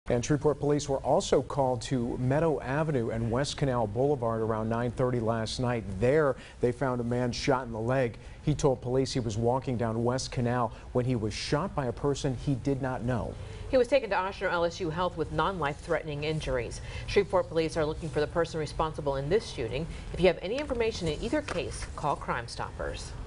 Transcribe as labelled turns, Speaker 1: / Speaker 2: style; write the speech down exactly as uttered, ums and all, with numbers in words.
Speaker 1: And Shreveport Police were also called to Meadow Avenue and West Canal Boulevard around nine thirty last night. There, they found a man shot in the leg. He told police he was walking down West Canal when he was shot by a person he did not know.
Speaker 2: He was taken to Oshner L S U Health with non-life-threatening injuries. Shreveport Police are looking for the person responsible in this shooting. If you have any information in either case, call Crime Stoppers.